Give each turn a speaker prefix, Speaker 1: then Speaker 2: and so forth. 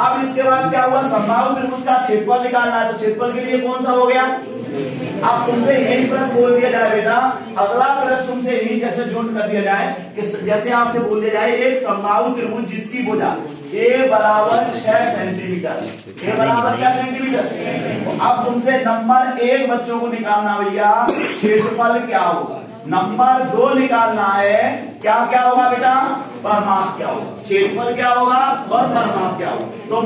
Speaker 1: अब इसके बाद क्या हुआ, समबाहु त्रिभुज का क्षेत्रफल निकालना है, तो क्षेत्रफल के लिए कौन सा हो गया। अब तुमसे यही प्रश्न बोल दिया जाए बेटा, अगला प्रश्न तुमसे यही जैसे जोड़ कर दिया जाए कि जैसे आपसे बोल दिया जाए एक समबाहु त्रिभुज जिसकी भुजा a बराबर 6 सेंटीमीटर, a बराबर क्या सेंटीमीटर। अब तुमसे नंबर 1 बच्चों को निकालना भैया क्षेत्रफल क्या होगा, नंबर 2 निकालना है क्या क्या होगा बेटा, परिमाप क्या होगा, क्षेत्रफल क्या होगा और परिमाप क्या होगा। तो